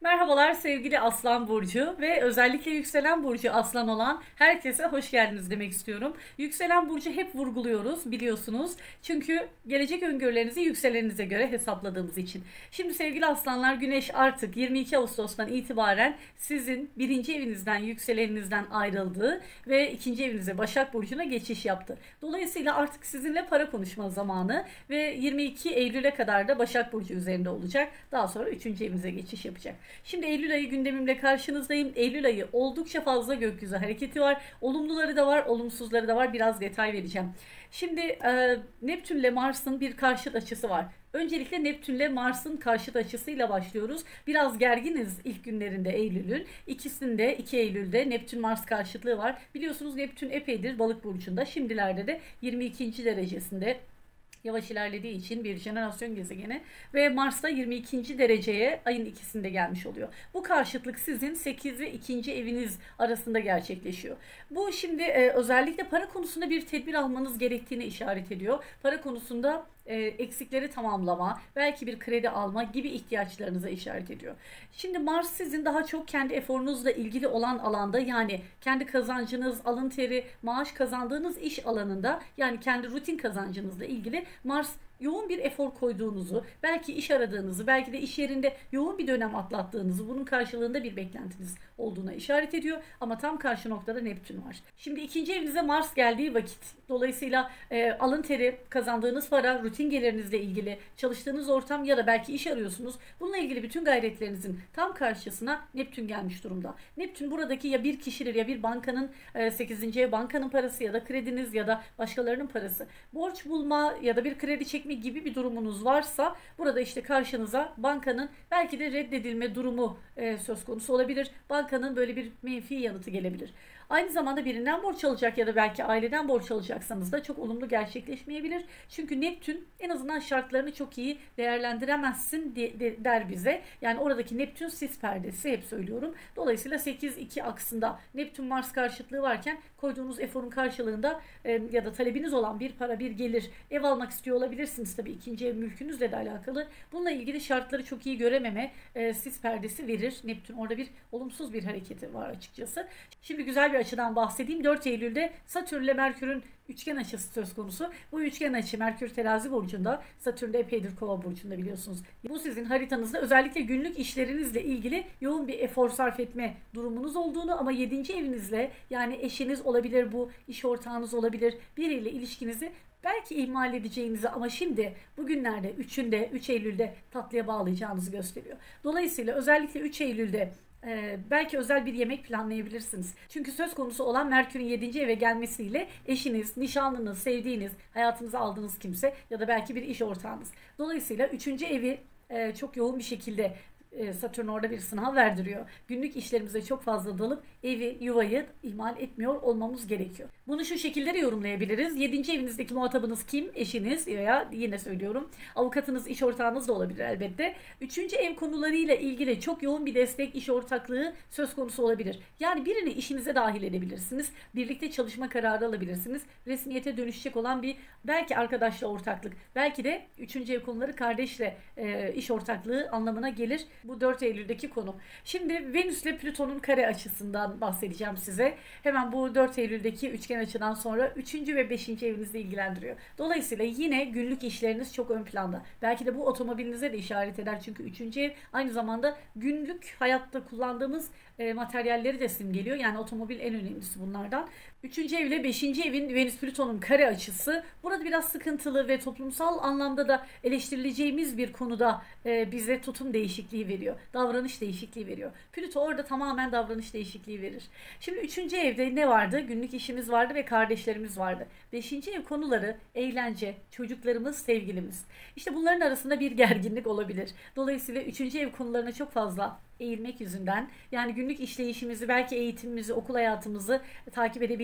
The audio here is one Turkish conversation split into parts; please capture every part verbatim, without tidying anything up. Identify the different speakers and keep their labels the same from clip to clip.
Speaker 1: Merhabalar sevgili Aslan Burcu ve özellikle yükselen burcu Aslan olan herkese hoş geldiniz demek istiyorum. Yükselen burcu hep vurguluyoruz biliyorsunuz. Çünkü gelecek öngörülerinizi yükseleninize göre hesapladığımız için. Şimdi sevgili Aslanlar, Güneş artık yirmi iki Ağustos'tan itibaren sizin birinci evinizden, yükseleninizden ayrıldı ve ikinci evinize, Başak Burcu'na geçiş yaptı. Dolayısıyla artık sizinle para konuşma zamanı ve yirmi iki Eylül'e kadar da Başak Burcu üzerinde olacak. Daha sonra üçüncü evinize geçiş yapacak. Şimdi Eylül ayı gündemimle karşınızdayım. Eylül ayı oldukça fazla gökyüzü hareketi var. Olumluları da var, olumsuzları da var. Biraz detay vereceğim. Şimdi e, Neptün ile Mars'ın bir karşıt açısı var. Öncelikle Neptün ile Mars'ın karşıt açısıyla başlıyoruz. Biraz gerginiz ilk günlerinde Eylül'ün. İkisinde iki Eylül'de Neptün Mars karşıtlığı var. Biliyorsunuz Neptün epeydir Balık burcunda. Şimdilerde de yirmi ikinci derecesinde. Yavaş ilerlediği için bir jenerasyon gezegeni ve Mars'ta yirmi ikinci dereceye ayın ikisinde gelmiş oluyor. Bu karşıtlık sizin sekiz ve ikinci eviniz arasında gerçekleşiyor. Bu şimdi e, özellikle para konusunda bir tedbir almanız gerektiğini işaret ediyor. Para konusunda e, eksikleri tamamlama, belki bir kredi alma gibi ihtiyaçlarınıza işaret ediyor. Şimdi Mars sizin daha çok kendi eforunuzla ilgili olan alanda, yani kendi kazancınız, alın teri, maaş kazandığınız iş alanında, yani kendi rutin kazancınızla ilgili Mars yoğun bir efor koyduğunuzu, belki iş aradığınızı, belki de iş yerinde yoğun bir dönem atlattığınızı, bunun karşılığında bir beklentiniz olduğuna işaret ediyor. Ama tam karşı noktada Neptün var. Şimdi ikinci evinize Mars geldiği vakit, dolayısıyla e, alın teri, kazandığınız para, rutin gelirinizle ilgili, çalıştığınız ortam ya da belki iş arıyorsunuz. Bununla ilgili bütün gayretlerinizin tam karşısına Neptün gelmiş durumda. Neptün buradaki ya bir kişidir ya bir bankanın, e, sekizinci ev bankanın parası ya da krediniz ya da başkalarının parası. Borç bulma ya da bir kredi çekme gibi bir durumunuz varsa burada işte karşınıza bankanın belki de reddedilme durumu e, söz konusu olabilir. Bankanın böyle bir menfi yanıtı gelebilir. Aynı zamanda birinden borç alacak ya da belki aileden borç alacaksanız da çok olumlu gerçekleşmeyebilir. Çünkü Neptün en azından şartlarını çok iyi değerlendiremezsin der bize. Yani oradaki Neptün sis perdesi, hep söylüyorum. Dolayısıyla sekiz iki aksında Neptün Mars karşıtlığı varken koyduğunuz eforun karşılığında e, ya da talebiniz olan bir para, bir gelir, ev almak istiyor olabilirsiniz. Tabii ikinci ev mülkünüzle de alakalı. Bununla ilgili şartları çok iyi görememe e, sis perdesi verir. Neptün orada bir olumsuz bir hareketi var açıkçası. Şimdi güzel bir açıdan bahsedeyim. dört Eylül'de Satürn ile Merkür'ün üçgen açısı söz konusu. Bu üçgen açı Merkür Terazi burcunda, Satürn de epeydir Kova burcunda biliyorsunuz. Bu sizin haritanızda özellikle günlük işlerinizle ilgili yoğun bir efor sarf etme durumunuz olduğunu, ama yedinci evinizle, yani eşiniz olabilir, bu iş ortağınız olabilir, biriyle ilişkinizi belki ihmal edeceğinizi ama şimdi bugünlerde üçünde, üç Eylül'de tatlıya bağlayacağınızı gösteriyor. Dolayısıyla özellikle üç Eylül'de Ee, belki özel bir yemek planlayabilirsiniz. Çünkü söz konusu olan Merkür'ün yedinci eve gelmesiyle eşiniz, nişanlınız, sevdiğiniz, hayatınıza aldığınız kimse ya da belki bir iş ortağınız. Dolayısıyla üçüncü evi e, çok yoğun bir şekilde Satürn orada bir sınav verdiriyor. Günlük işlerimize çok fazla dalıp evi, yuvayı ihmal etmiyor olmamız gerekiyor. Bunu şu şekilde de yorumlayabiliriz. yedinci evinizdeki muhatabınız kim? Eşiniz veya yine söylüyorum avukatınız, iş ortağınız da olabilir elbette. üçüncü ev konularıyla ilgili çok yoğun bir destek, iş ortaklığı söz konusu olabilir. Yani birini işinize dahil edebilirsiniz. Birlikte çalışma kararı alabilirsiniz. Resmiyete dönüşecek olan bir belki arkadaşla ortaklık, belki de üçüncü ev konuları kardeşle e, iş ortaklığı anlamına gelir. Bu dört Eylül'deki konu. Şimdi Venüs ile Plüton'un kare açısından bahsedeceğim size. Hemen bu dört Eylül'deki üçgen açıdan sonra üçüncü ve beşinci evinizle ilgilendiriyor. Dolayısıyla yine günlük işleriniz çok ön planda. Belki de bu otomobilinize de işaret eder. Çünkü üçüncü ev aynı zamanda günlük hayatta kullandığımız e, materyalleri de simgeliyor. Yani otomobil en önemlisi bunlardan. üçüncü ev ile beşinci evin Venüs Plüton'un kare açısı burada biraz sıkıntılı ve toplumsal anlamda da eleştirileceğimiz bir konuda e, bize tutum değişikliği veriyor. Davranış değişikliği veriyor. Plüto orada tamamen davranış değişikliği verir. Şimdi üçüncü evde ne vardı? Günlük işimiz vardı ve kardeşlerimiz vardı. beşinci ev konuları eğlence, çocuklarımız, sevgilimiz. İşte bunların arasında bir gerginlik olabilir. Dolayısıyla üçüncü ev konularına çok fazla eğilmek yüzünden, yani günlük işleyişimizi, belki eğitimimizi, okul hayatımızı takip edebilmek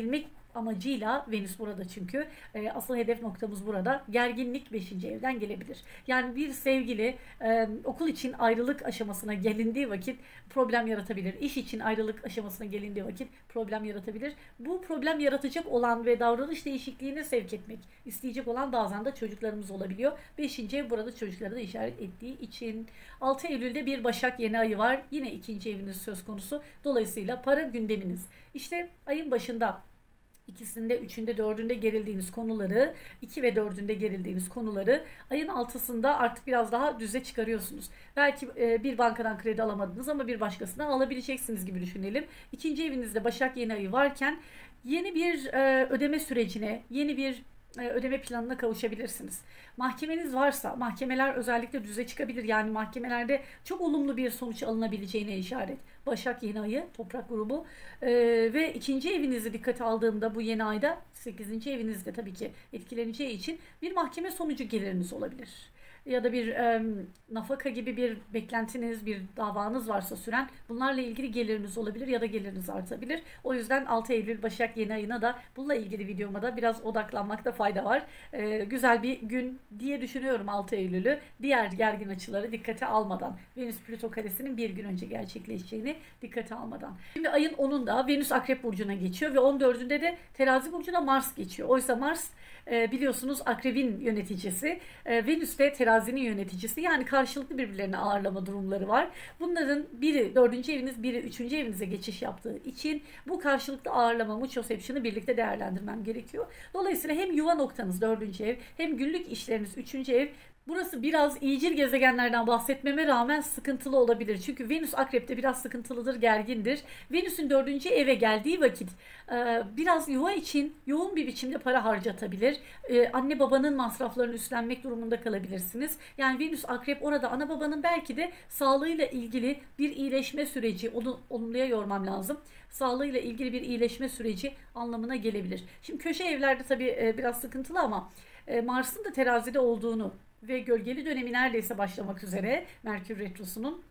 Speaker 1: amacıyla Venüs burada çünkü. E, asıl hedef noktamız burada. Gerginlik beşinci evden gelebilir. Yani bir sevgili e, okul için ayrılık aşamasına gelindiği vakit problem yaratabilir. İş için ayrılık aşamasına gelindiği vakit problem yaratabilir. Bu problem yaratacak olan ve davranış değişikliğine sevk etmek isteyecek olan bazen de çocuklarımız olabiliyor. beşinci ev burada çocukları da işaret ettiği için. altı Eylül'de bir Başak yeni ayı var. Yine ikinci eviniz söz konusu. Dolayısıyla para gündeminiz. İşte ayın başında İkisinde, üçünde, dördünde gerildiğiniz konuları, iki ve dördünde gerildiğiniz konuları ayın altısında artık biraz daha düze çıkarıyorsunuz. Belki e, bir bankadan kredi alamadınız ama bir başkasından alabileceksiniz gibi düşünelim. İkinci evinizde Başak yeni ayı varken yeni bir e, ödeme sürecine, yeni bir e, ödeme planına kavuşabilirsiniz. Mahkemeniz varsa, mahkemeler özellikle düze çıkabilir. Yani mahkemelerde çok olumlu bir sonuç alınabileceğine işaret. Başak yeni ayı, toprak grubu ee, ve ikinci evinizi dikkate aldığımda bu yeni ayda sekizinci evinizde tabii ki etkileneceği için bir mahkeme sonucu geliriniz olabilir. Ya da bir e, nafaka gibi bir beklentiniz, bir davanız varsa süren bunlarla ilgili geliriniz olabilir ya da geliriniz artabilir. O yüzden altı Eylül Başak yeni ayına da bununla ilgili videoma da biraz odaklanmakta fayda var. E, güzel bir gün diye düşünüyorum altı Eylül'ü. Diğer gergin açıları dikkate almadan. Venüs-Plüto karesinin bir gün önce gerçekleşeceğini dikkate almadan. Şimdi ayın onunda Venüs Akrep Burcu'na geçiyor ve on dördünde de Terazi Burcu'na Mars geçiyor. Oysa Mars biliyorsunuz Akrep'in yöneticisi, Venüs de Terazinin yöneticisi. Yani karşılıklı birbirlerini ağırlama durumları var. Bunların biri dördüncü eviniz, biri üçüncü evinize geçiş yaptığı için bu karşılıklı ağırlama muchoception'ı birlikte değerlendirmem gerekiyor. Dolayısıyla hem yuva noktanız dördüncü ev, hem günlük işleriniz üçüncü ev. Burası biraz iyicil gezegenlerden bahsetmeme rağmen sıkıntılı olabilir. Çünkü Venüs Akrep'te biraz sıkıntılıdır, gergindir. Venüs'ün dördüncü eve geldiği vakit biraz yuva için yoğun bir biçimde para harcatabilir. Anne babanın masraflarını üstlenmek durumunda kalabilirsiniz. Yani Venüs Akrep orada ana babanın belki de sağlığıyla ilgili bir iyileşme süreci, onu olumluya yormam lazım. Sağlığıyla ilgili bir iyileşme süreci anlamına gelebilir. Şimdi köşe evlerde tabii biraz sıkıntılı ama Mars'ın da terazide olduğunu ve gölgeli dönemi neredeyse başlamak üzere Merkür Retrosu'nun.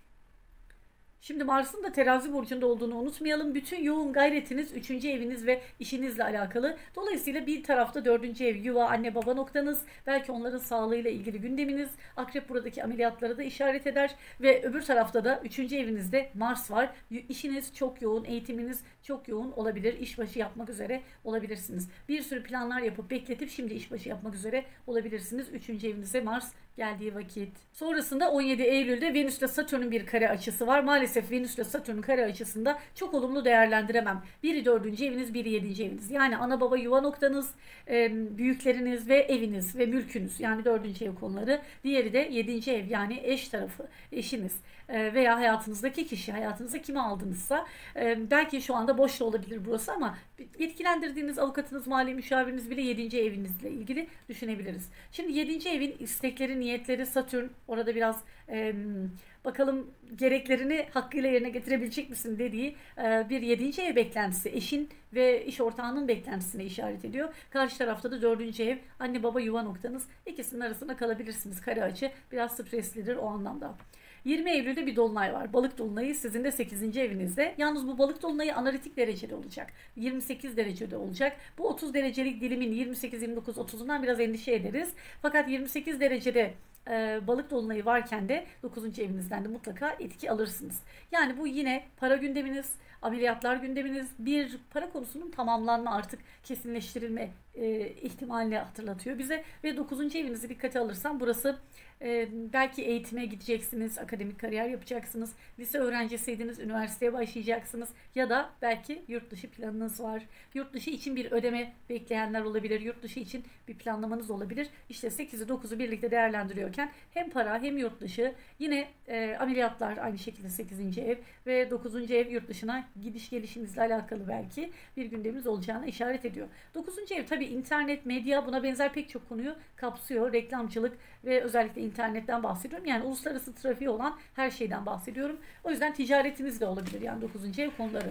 Speaker 1: Şimdi Mars'ın da Terazi burcunda olduğunu unutmayalım. Bütün yoğun gayretiniz üçüncü eviniz ve işinizle alakalı. Dolayısıyla bir tarafta dördüncü ev, yuva, anne baba noktanız. Belki onların sağlığıyla ilgili gündeminiz. Akrep buradaki ameliyatları da işaret eder. Ve öbür tarafta da üçüncü evinizde Mars var. İşiniz çok yoğun, eğitiminiz çok yoğun olabilir. İşbaşı yapmak üzere olabilirsiniz. Bir sürü planlar yapıp bekletip şimdi işbaşı yapmak üzere olabilirsiniz. üçüncü evinize Mars geldiği vakit. Sonrasında on yedi Eylül'de Venüs ile Satürn'ün bir kare açısı var. Maalesef Venüs ile Satürn'ün kare açısında çok olumlu değerlendiremem. Biri dördüncü eviniz, biri yedinci eviniz. Yani ana baba yuva noktanız, büyükleriniz ve eviniz ve mülkünüz. Yani dördüncü ev konuları. Diğeri de yedinci ev, yani eş tarafı, eşiniz veya hayatınızdaki kişi, hayatınıza kimi aldınızsa. Belki şu anda boş da olabilir burası ama yetkilendirdiğiniz avukatınız, mali müşaviriniz bile yedinci evinizle ilgili düşünebiliriz. Şimdi yedinci evin istekleri, niyetleri, Satürn orada biraz e, bakalım gereklerini hakkıyla yerine getirebilecek misin dediği e, bir yedinci ev beklentisi, eşin ve iş ortağının beklentisine işaret ediyor. Karşı tarafta da dördüncü ev, anne baba yuva noktanız. İkisinin arasında kalabilirsiniz. Kare açı biraz streslidir o anlamda. yirmi Eylül'de bir dolunay var. Balık dolunayı sizin de sekizinci evinizde. Yalnız bu balık dolunayı analitik derecede olacak. yirmi sekiz derecede olacak. Bu otuz derecelik dilimin yirmi sekiz, yirmi dokuz, otuzundan biraz endişe ederiz. Fakat yirmi sekiz derecede e, balık dolunayı varken de dokuzuncu evinizden de mutlaka etki alırsınız. Yani bu yine para gündeminiz, ameliyatlar gündeminiz, bir para konusunun tamamlanma, artık kesinleştirilme e, ihtimalini hatırlatıyor bize. Ve dokuzuncu evinizi dikkate alırsam burası e, belki eğitime gideceksiniz, akademik kariyer yapacaksınız, lise öğrencisiydiniz, üniversiteye başlayacaksınız ya da belki yurt dışı planınız var. Yurt dışı için bir ödeme bekleyenler olabilir, yurt dışı için bir planlamanız olabilir. İşte sekizi dokuzu birlikte değerlendiriyorken hem para hem yurt dışı, yine e, ameliyatlar aynı şekilde sekizinci ev ve dokuzuncu ev yurt dışına gidiş gelişinizle alakalı belki bir gündeminiz olacağına işaret ediyor. dokuzuncu ev tabii internet, medya, buna benzer pek çok konuyu kapsıyor. Reklamcılık ve özellikle internetten bahsediyorum. Yani uluslararası trafiği olan her şeyden bahsediyorum. O yüzden ticaretiniz de olabilir. Yani dokuzuncu ev konuları.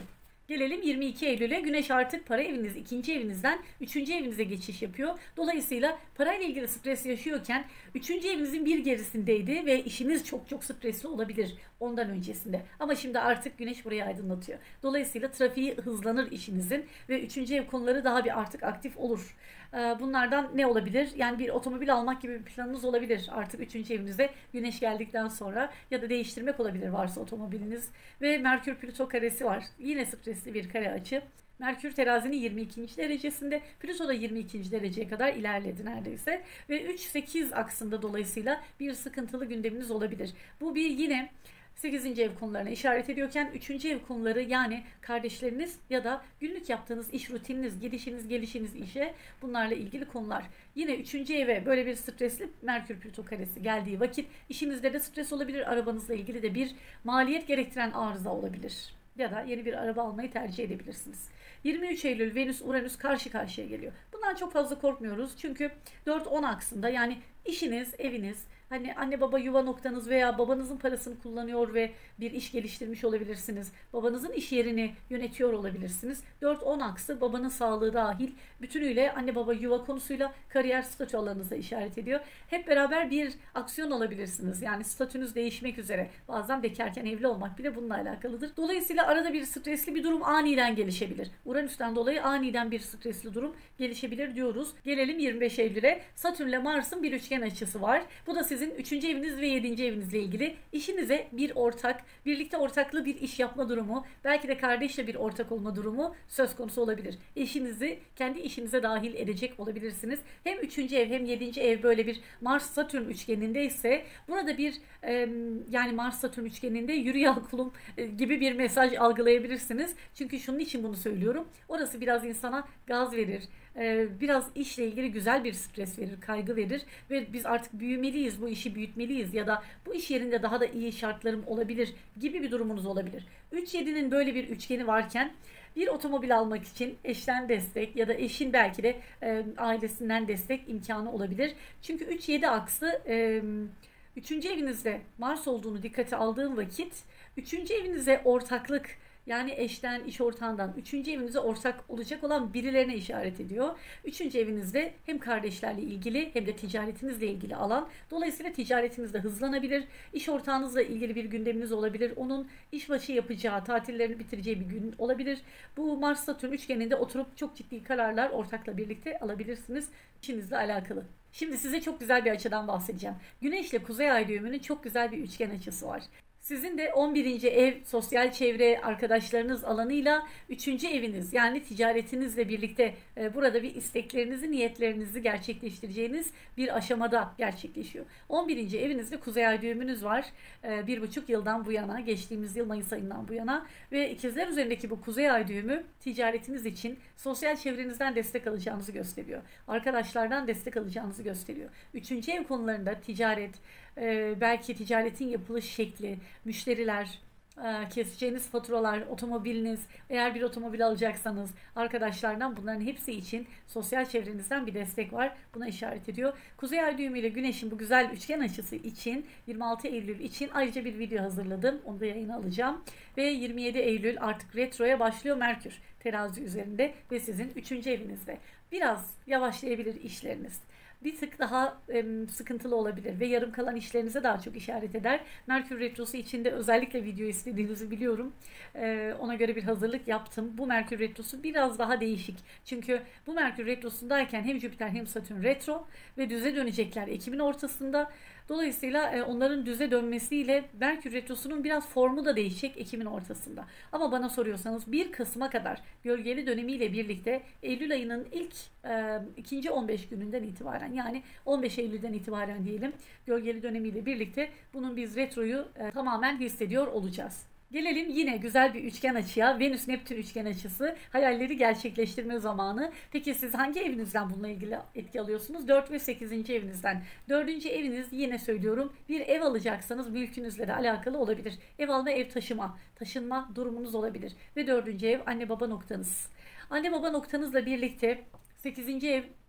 Speaker 1: Gelelim yirmi iki Eylül'e. Güneş artık para eviniz, ikinci evinizden üçüncü evinize geçiş yapıyor. Dolayısıyla parayla ilgili stres yaşıyorken üçüncü evinizin bir gerisindeydi ve işiniz çok çok stresli olabilir ondan öncesinde. Ama şimdi artık Güneş burayı aydınlatıyor. Dolayısıyla trafiği hızlanır işinizin ve üçüncü ev konuları daha bir artık aktif olur. Bunlardan ne olabilir? Yani bir otomobil almak gibi bir planınız olabilir artık üçüncü evinize Güneş geldikten sonra, ya da değiştirmek olabilir varsa otomobiliniz. Ve Merkür Plüto karesi var. Yine stresli bir kare açı. Merkür terazinin yirmi ikinci derecesinde, Plüto da yirmi ikinci dereceye kadar ilerledi neredeyse. Ve üç sekiz aksında, dolayısıyla bir sıkıntılı gündeminiz olabilir. Bu bir yine sekizinci ev konularına işaret ediyorken üçüncü ev konuları, yani kardeşleriniz ya da günlük yaptığınız iş rutininiz, gidişiniz gelişiniz işe, bunlarla ilgili konular. Yine üçüncü eve böyle bir stresli Merkür Plüto karesi geldiği vakit işinizde de stres olabilir. Arabanızla ilgili de bir maliyet gerektiren arıza olabilir. Ya da yeni bir araba almayı tercih edebilirsiniz. yirmi üç Eylül Venüs Uranüs karşı karşıya geliyor. Bundan çok fazla korkmuyoruz. Çünkü dört on aksında, yani işiniz, eviniz, hani anne baba yuva noktanız veya babanızın parasını kullanıyor ve bir iş geliştirmiş olabilirsiniz. Babanızın iş yerini yönetiyor olabilirsiniz. dört on aksı babanın sağlığı dahil bütünüyle anne baba yuva konusuyla kariyer statü alanınıza işaret ediyor. Hep beraber bir aksiyon alabilirsiniz. Yani statünüz değişmek üzere. Bazen bekarken evli olmak bile bununla alakalıdır. Dolayısıyla arada bir stresli bir durum aniden gelişebilir. Uranüs'ten dolayı aniden bir stresli durum gelişebilir diyoruz. Gelelim yirmi beş Eylül'e. Satürn'le Mars'ın bir üçgen açısı var. Bu da sizin üçüncü eviniz ve yedinci evinizle ilgili. İşinize bir ortak, birlikte ortaklı bir iş yapma durumu, belki de kardeşle bir ortak olma durumu söz konusu olabilir. Eşinizi kendi işinize dahil edecek olabilirsiniz. Hem üçüncü ev hem yedinci ev böyle bir Mars-Satürn üçgeninde ise burada bir e, yani Mars-Satürn üçgeninde yürü ya kulum e, gibi bir mesaj algılayabilirsiniz. Çünkü şunun için bunu söylüyorum. Orası biraz insana gaz verir. Biraz işle ilgili güzel bir stres verir, kaygı verir ve biz artık büyümeliyiz, bu işi büyütmeliyiz ya da bu iş yerinde daha da iyi şartlarım olabilir gibi bir durumunuz olabilir. üç yedinin böyle bir üçgeni varken bir otomobil almak için eşten destek ya da eşin belki de e, ailesinden destek imkanı olabilir. Çünkü üç yedi aksı e, üçüncü evinizde Mars olduğunu dikkate aldığım vakit üçüncü evinize ortaklık, yani eşten, iş ortağından, üçüncü evinize ortak olacak olan birilerine işaret ediyor. Üçüncü evinizde hem kardeşlerle ilgili hem de ticaretinizle ilgili alan. Dolayısıyla ticaretiniz de hızlanabilir. İş ortağınızla ilgili bir gündeminiz olabilir. Onun işbaşı yapacağı, tatillerini bitireceği bir gün olabilir. Bu Mars-Satürn üçgeninde oturup çok ciddi kararlar ortakla birlikte alabilirsiniz işinizle alakalı. Şimdi size çok güzel bir açıdan bahsedeceğim. Güneş ile Kuzey Ay düğümünün çok güzel bir üçgen açısı var. Sizin de on birinci ev sosyal çevre, arkadaşlarınız alanıyla üçüncü eviniz, yani ticaretinizle birlikte e, burada bir isteklerinizi, niyetlerinizi gerçekleştireceğiniz bir aşamada gerçekleşiyor. on birinci evinizde Kuzey Ay düğümünüz var. E, bir buçuk yıldan bu yana, geçtiğimiz yıl Mayıs ayından bu yana ve ikizler üzerindeki bu Kuzey Ay düğümü ticaretiniz için sosyal çevrenizden destek alacağınızı gösteriyor. Arkadaşlardan destek alacağınızı gösteriyor. Üçüncü ev konularında ticaret, e, belki ticaretin yapılış şekli, müşteriler, keseceğiniz faturalar, otomobiliniz, eğer bir otomobil alacaksanız arkadaşlardan, bunların hepsi için sosyal çevrenizden bir destek var. Buna işaret ediyor. Kuzey Ay düğümü ile Güneş'in bu güzel üçgen açısı için yirmi altı Eylül için ayrıca bir video hazırladım. Onu da yayına alacağım. Ve yirmi yedi Eylül artık retroya başlıyor Merkür terazi üzerinde ve sizin üçüncü evinizde. Biraz yavaşlayabilir işleriniz. Bir tık daha e, sıkıntılı olabilir ve yarım kalan işlerinize daha çok işaret eder. Merkür Retrosu içinde özellikle video istediğinizi biliyorum. E, ona göre bir hazırlık yaptım. Bu Merkür Retrosu biraz daha değişik. Çünkü bu Merkür Retrosu'ndayken hem Jüpiter hem Satürn retro ve düze dönecekler Ekim'in ortasında. Dolayısıyla e, onların düze dönmesiyle Merkür Retrosu'nun biraz formu da değişecek Ekim'in ortasında. Ama bana soruyorsanız bir Kasım'a kadar gölgeli dönemiyle birlikte Eylül ayının ilk e, ikinci on beş gününden itibaren, yani on beş Eylül'den itibaren diyelim, gölgeli dönemiyle birlikte bunun biz retroyu e, tamamen hissediyor olacağız. Gelelim yine güzel bir üçgen açıya. Venüs-Neptün üçgen açısı. Hayalleri gerçekleştirme zamanı. Peki siz hangi evinizden bununla ilgili etki alıyorsunuz? dört ve sekizinci evinizden. dördüncü eviniz, yine söylüyorum, bir ev alacaksanız mülkünüzle de alakalı olabilir. Ev alma, ev taşıma, taşınma durumunuz olabilir. Ve dördüncü ev anne baba noktanız. Anne baba noktanızla birlikte sekizinci ev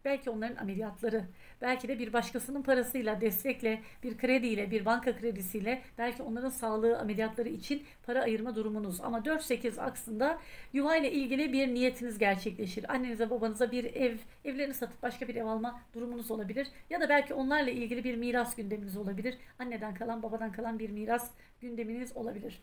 Speaker 1: belki onların ameliyatları, belki de bir başkasının parasıyla, destekle, bir krediyle, bir banka kredisiyle belki onların sağlığı, ameliyatları için para ayırma durumunuz. Ama dört sekiz aksında yuva ile ilgili bir niyetiniz gerçekleşir. Annenize, babanıza bir ev, evlerini satıp başka bir ev alma durumunuz olabilir. Ya da belki onlarla ilgili bir miras gündeminiz olabilir. Anneden kalan, babadan kalan bir miras gündeminiz olabilir.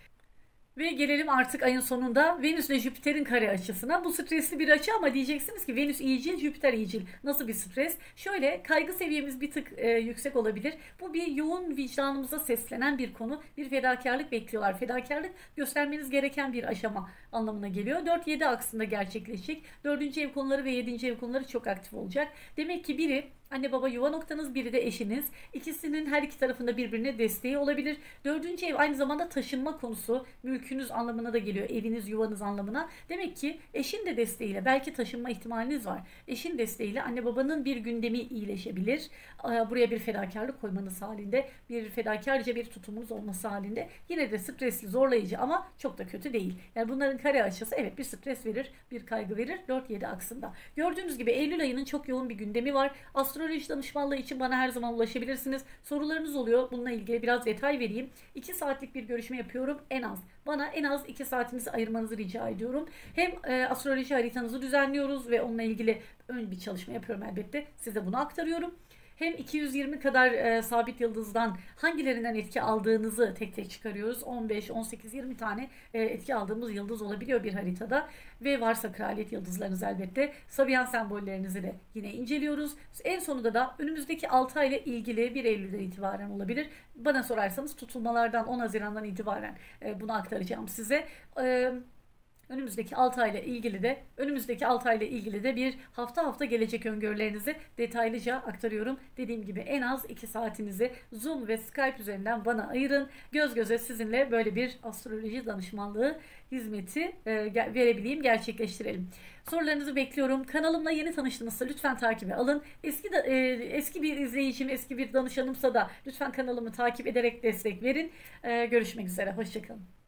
Speaker 1: Ve gelelim artık ayın sonunda Venüs ile Jüpiter'in kare açısına. Bu stresli bir açı ama diyeceksiniz ki Venüs iyicil, Jüpiter iyicil. Nasıl bir stres? Şöyle, kaygı seviyemiz bir tık e, yüksek olabilir. Bu bir yoğun vicdanımıza seslenen bir konu. Bir fedakarlık bekliyorlar. Fedakarlık göstermeniz gereken bir aşama anlamına geliyor. dört yedi aksında gerçekleşecek. dördüncü ev konuları ve yedinci ev konuları çok aktif olacak. Demek ki biri anne baba yuva noktanız, biri de eşiniz. İkisinin her iki tarafında birbirine desteği olabilir. Dördüncü ev aynı zamanda taşınma konusu, mülkünüz anlamına da geliyor. Eviniz, yuvanız anlamına. Demek ki eşin de desteğiyle belki taşınma ihtimaliniz var. Eşin desteğiyle anne babanın bir gündemi iyileşebilir. Buraya bir fedakarlık koymanız halinde, bir fedakarca bir tutumunuz olması halinde. Yine de stresli, zorlayıcı ama çok da kötü değil. Yani bunların kare açısı evet bir stres verir, bir kaygı verir dört yedi aksında. Gördüğünüz gibi Eylül ayının çok yoğun bir gündemi var. Astroloji danışmanlığı için bana her zaman ulaşabilirsiniz. Sorularınız oluyor. Bununla ilgili biraz detay vereyim. iki saatlik bir görüşme yapıyorum en az. Bana en az iki saatinizi ayırmanızı rica ediyorum. Hem e, astroloji haritanızı düzenliyoruz ve onunla ilgili ön bir çalışma yapıyorum elbette. Size bunu aktarıyorum. Hem iki yüz yirmi kadar e, sabit yıldızdan hangilerinden etki aldığınızı tek tek çıkarıyoruz. on beş, on sekiz, yirmi tane e, etki aldığımız yıldız olabiliyor bir haritada. Ve varsa kraliyet yıldızlarınız elbette. Sabiyan sembollerinizi de yine inceliyoruz. En sonunda da önümüzdeki altı ay ile ilgili bir Eylül'den itibaren olabilir. Bana sorarsanız tutulmalardan on Haziran'dan itibaren e, bunu aktaracağım size. E, Önümüzdeki altı ayla ilgili de önümüzdeki altı ayla ilgili de bir hafta hafta gelecek öngörülerinizi detaylıca aktarıyorum. Dediğim gibi en az iki saatinizi Zoom ve Skype üzerinden bana ayırın. Göz göze sizinle böyle bir astroloji danışmanlığı hizmeti e, verebileyim, gerçekleştirelim. Sorularınızı bekliyorum. Kanalımla yeni tanıştınızsa lütfen takibe alın. Eski de, e, eski bir izleyicim, eski bir danışanımsa da lütfen kanalımı takip ederek destek verin. E, görüşmek üzere. Hoşçakalın.